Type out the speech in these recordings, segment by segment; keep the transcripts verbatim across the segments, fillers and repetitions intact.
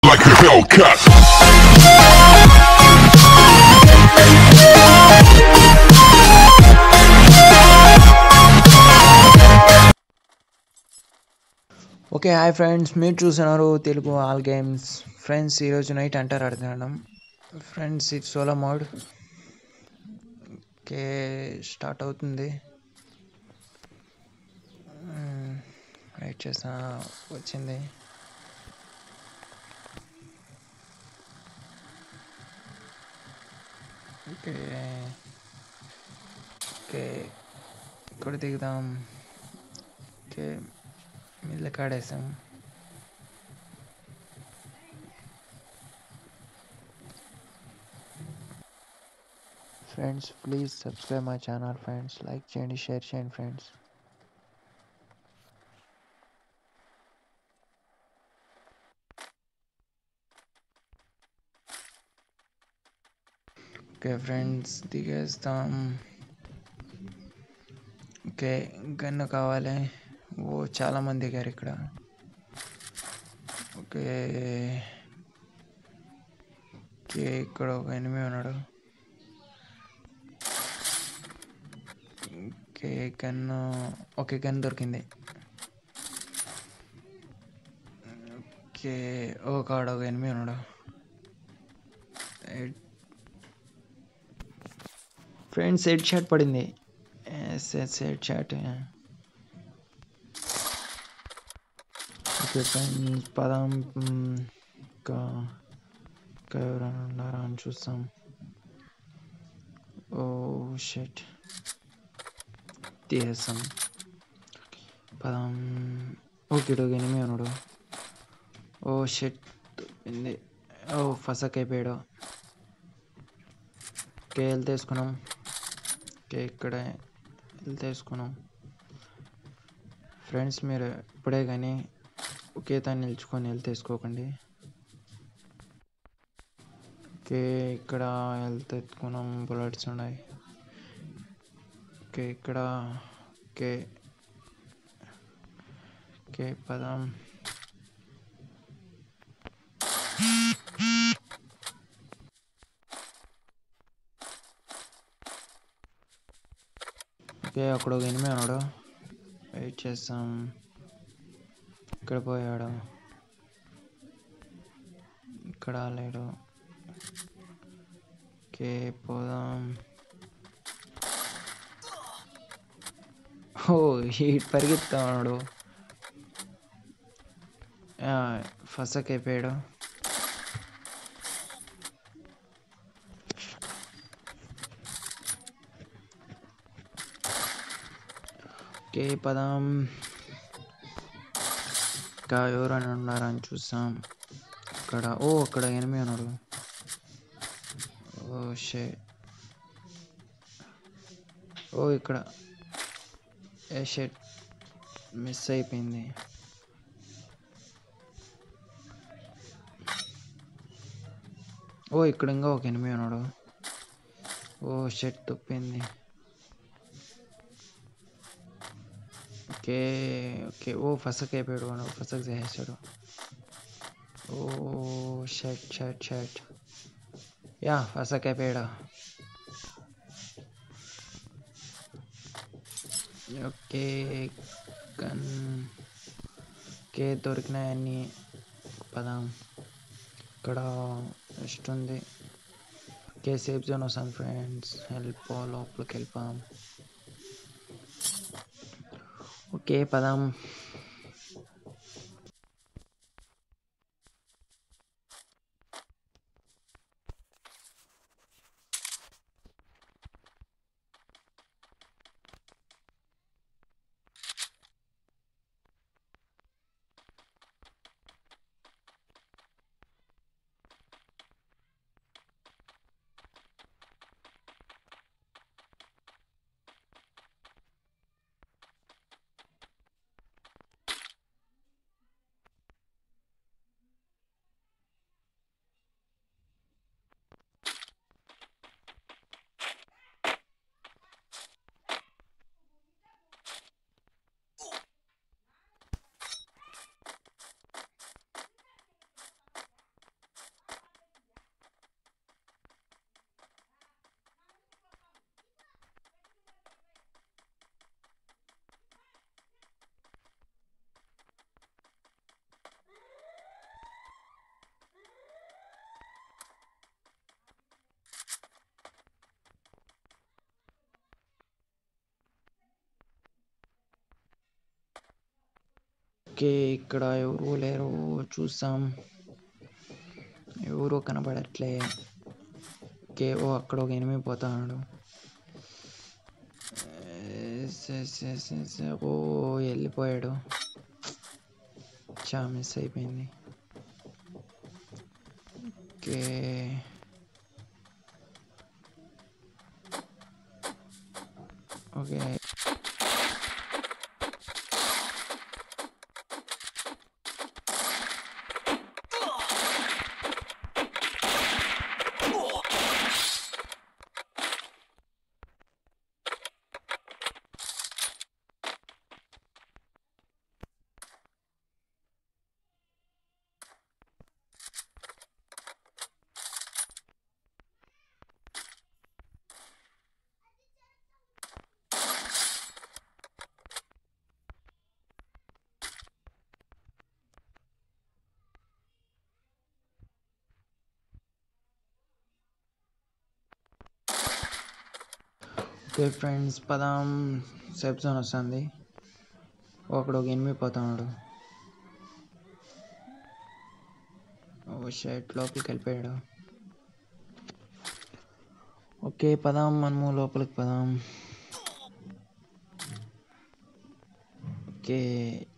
like a Hellcat. Okay hi friends, మీరు చూస్తున్నారు Telugu all games. Friends ఈరోజు నైట్ అంటారు ఆడుతున్నాం ఫ్రెండ్స్. ఇది సోలో మోడ్. ఓకే స్టార్ట్ అవుతుంది. వెయిట్ చేసా, వచ్చింది. ఓకే ఓకే ఇక్కడ దిగుదాం. ఓకే మిల్లు కాడేసాం. Friends please subscribe my channel friends. Like చేయండి, షేర్ చేయండి ఫ్రెండ్స్. ఓకే ఫ్రెండ్స్ దిగేస్తాం. ఓకే గన్ను కావాలి. ఓ చాలామంది దిగారు ఇక్కడ. ఓకే ఓకే ఇక్కడ ఒక ఎనిమిది ఉన్నాడు. ఓకే గన్ను ఓకే గన్ దొరికింది. ఓకే ఒక ఆడ ఒక ఎనిమిది ఉన్నాడు. ఫ్రెండ్స్ హెడ్ షాట్ పడింది. Yes yes head shot. Okay friends పదం ఇంకా ఇంకా ఎవరైనా ఉన్నారా అని చూస్తాం. ఓ షెట్ తీసేస్తాం. పదం ఓకే ఒక ఎనిమిది ఉన్నాడు. ఓ షెట్ దొరికింది. ఓ ఫసక్ అయిపోయాడు. ఓకే హెల్త్ వేసుకున్నాం. ఓకే ఇక్కడ హెల్త్ వేసుకున్నాం. ఫ్రెండ్స్ మీరు ఇప్పుడే కానీ ఒకే తాను నిల్చుకొని హెల్త్ వేసుకోకండి. ఓకే ఇక్కడ హెల్త్ ఎత్తుకున్నాం. బుల్లెట్స్ ఉన్నాయి. ఓకే ఇక్కడ ఓకే ఓకే పదం. ఓకే అక్కడ ఒక ఎనిమిది ఉన్నాడు. వెయిట్ చేస్తాం. ఇక్కడ పోయాడు. ఇక్కడ లేడు. ఓకే పోదాం. ఓ హీట్ పరిగెత్తా ఉన్నాడు. ఫసక్ అయిపోయాడు. ఓకే పదం. ఇంకా ఎవరైనా ఉన్నారని చూసాం. ఇక్కడ ఓ అక్కడ ఎనిమిది ఉన్నాడు. ఓ షే ఓ ఇక్కడ ఏ షెట్ మిస్ అయిపోయింది. ఓ ఇక్కడ ఇంకా ఒక ఎనిమిది ఉన్నాడు. ఓ షెట్ తప్పింది. ఓకే ఓకే ఓ ఫసక్ అయిపోయాడు. వాడు ఫసక్ చేసేసాడు. ఓ షట్ షట్ షట్ యా ఫసక్ అయిపోయాడు. ఓకే గన్ ఓకే దొరికినాయన్నీ. పదాం. ఇక్కడ రెస్ట్ ఉంది. ఓకే సేఫ్ జోన్ వస్తాను ఫ్రెండ్స్. హెల్ప్ లోపలికి వెళ్ళిపోదాం. ఓకే పదాం. ఓకే ఇక్కడ ఎవరు లేరు చూసాం ఎవరు కనబడట్లే ఓకే ఓ అక్కడ ఒక ఎనిమిది పోతాడు ఓ వెళ్ళిపోయాడు చా మిస్ అయిపోయింది ఓకే ఓకే ఓకే ఫ్రెండ్స్ పదాం సేఫ్ జోన్ వస్తుంది ఒకడు ఒక ఎనిమిది పోతున్నాడు ఓ షర్ట్ లోపలికి వెళ్ళిపోయాడు ఓకే పదాం మనము లోపలికి పదాం ఓకే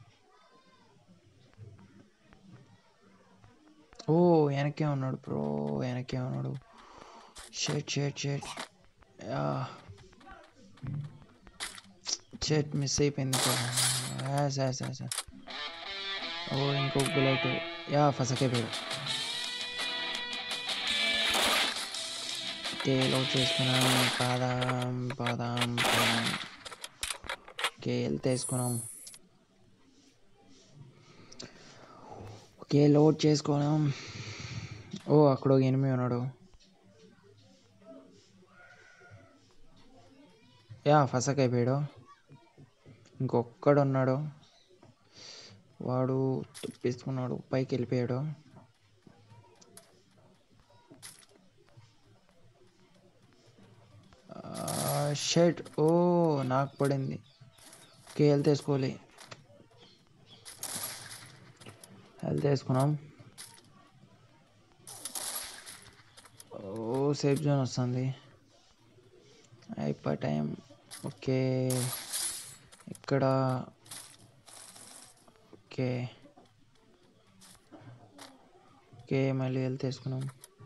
ఓ వెనకే ఉన్నాడు బ్రో వెనకే ఉన్నాడు shot shot shot shot miss అయిపోయింది ఓ ఇంకొక బుల్లెట్ యా ఫస్ట్ అయిపోయాడు ఓకే లోడ్ చేసుకున్నాం పాదాం పాదాం పాదాం ఓకే హెల్త్ వేసుకున్నాం ఓకే లోడ్ చేసుకున్నాం ఓ అక్కడ ఒక ఎనిమిది ఉన్నాడు యా ఫస్ట్ అయిపోయాడు ఇంకొక్కడు ఉన్నాడు వాడు తప్పించుకున్నాడు పైకి వెళ్ళిపోయాడు షర్ట్ ఓ నాకు పడింది ఓకే హెల్త్ వేసుకోవాలి హెల్త్ వేసుకున్నాం ఓ సేఫ్ జోన్ వస్తుంది అయిపో టైం ఓకే ఇక్కడ ఓకే ఓకే మళ్ళీ హెల్త్ వేసుకున్నాం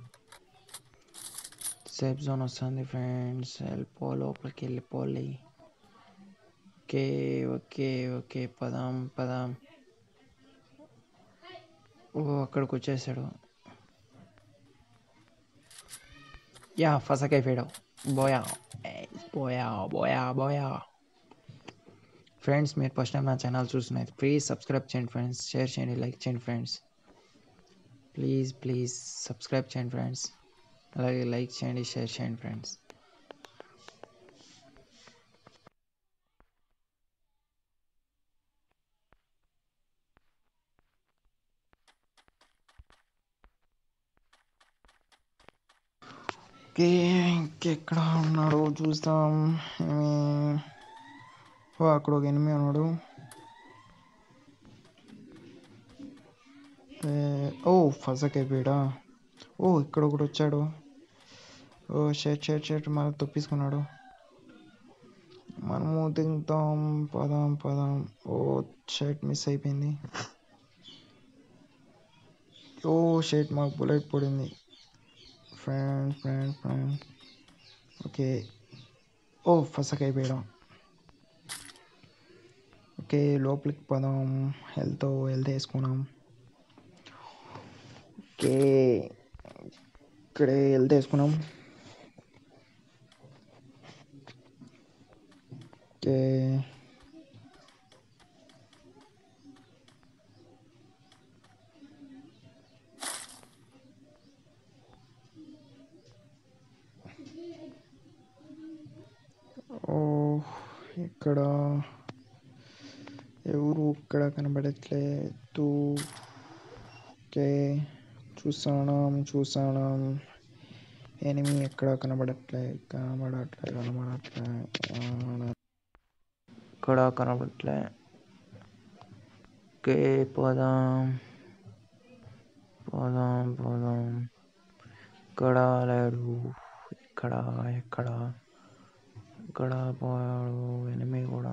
సేఫ్ జోన్ వస్తుంది ఫ్రెండ్స్ వెళ్ళిపో లోపలికి వెళ్ళిపోవాలి ఓకే ఓకే ఓకే పదాం పదాం ఓ అక్కడికి వచ్చేసాడు యా ఫసక్ అయిపోయాడు బోయా బోయా బోయా బోయా ఫ్రెండ్స్ మీరు ఫస్ట్ టైం నా ఛానల్ చూస్తున్నారు ప్లీజ్ సబ్స్క్రైబ్ చేయండి ఫ్రెండ్స్ షేర్ చేయండి లైక్ చేయండి ఫ్రెండ్స్ ప్లీజ్ ప్లీజ్ సబ్స్క్రైబ్ చేయండి ఫ్రెండ్స్ అలాగే లైక్ చేయండి షేర్ చేయండి ఫ్రెండ్స్ ఓకే ఇంకెక్కడ ఉన్నాడు చూస్తాం ఓ అక్కడ ఒక ఎనిమిది ఉన్నాడు ఓ ఫసక్ అయిపోయాడా ఓ ఇక్కడ ఒకటి వచ్చాడు ఓ షర్ట్ షర్ట్ షర్ట్ మన తప్పించుకున్నాడు మనము దిగుతాం పదాం పదాం ఓ షర్ట్ మిస్ అయిపోయింది ఓ షర్ట్ మాకు బుల్లెట్ పడింది ఫ్రెండ్ ఫ్రెండ్ ఫ్రెండ్ ఓకే ఓ ఫసక్ అయిపోయాడు ఓకే లోపలికి పదాం హెల్త్ హెల్త్ వేసుకున్నాం ఓకే ఇక్కడే హెల్త్ వేసుకున్నాం ఓకే ఓ ఇక్కడ ఎవరు ఇక్కడ కనబడట్లేదు ఓకే చూసాం చూసాం ఎనిమి ఎక్కడ కనబడట్లే కనబడట్లే కనబడట్లే ఇక్కడ కనబడట్లే ఓకే పోదాం పోదాం పోదాం ఇక్కడ లేడు ఇక్కడ ఎక్కడ ఇక్కడ పోయాడు ఎనిమి కూడా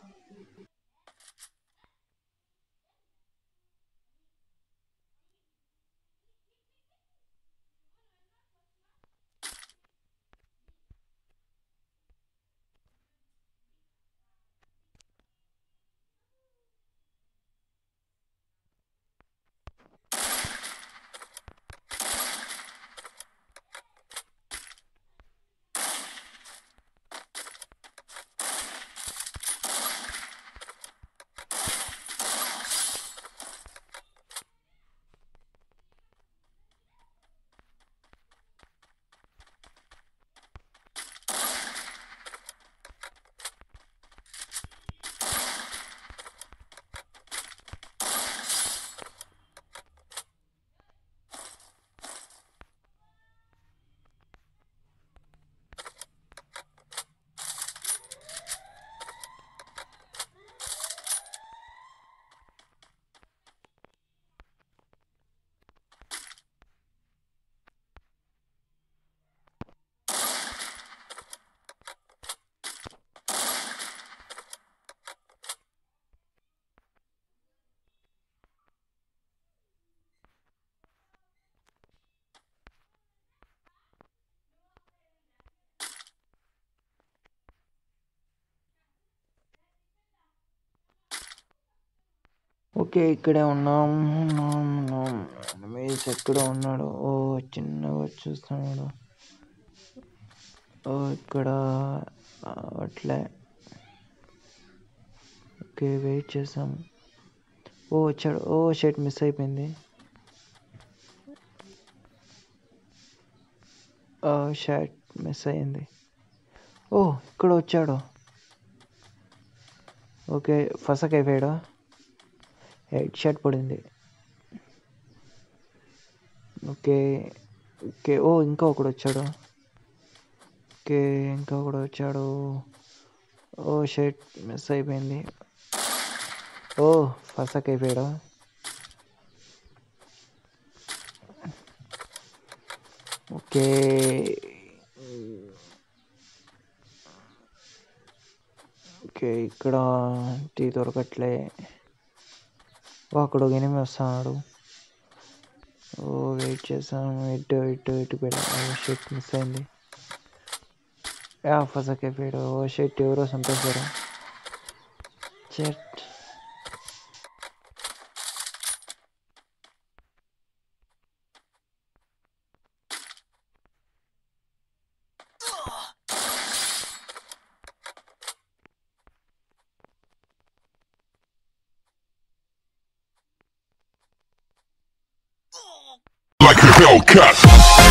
ఓకే ఇక్కడే ఉన్నాం ఉన్నాం ఉన్నాం రమేష్ ఎక్కడ ఉన్నాడు ఓ చిన్నగా చూస్తున్నాడు ఓ ఇక్కడ అట్లే ఓకే వెయిట్ చేసాం ఓ వచ్చాడు ఓ షర్ట్ మిస్ అయిపోయింది షర్ట్ మిస్ అయింది ఓ ఇక్కడ వచ్చాడు ఓకే ఫసక్ అయిపోయాడు హెడ్ షాట్ పడింది ఓకే ఓకే ఓ ఇంకా ఒకడు వచ్చాడు ఓకే ఇంకా ఒకడు వచ్చాడు ఓ షర్ట్ మిస్ అయిపోయింది ఓ ఫసక్ అయిపోయాడు ఓకే ఓకే ఇక్కడ టీ దొరకట్లే అక్కడ ఒక ఎనిమి వస్తున్నాడు ఓ వెయిట్ చేసాము ఇటు ఇటు ఇటు పెట్టాను షర్ట్ మిస్ అయింది ఫసక్ అయిపోయాడు ఓ షర్ట్ ఎవరో చంపేశారు షర్ట్ Like a Hellcat.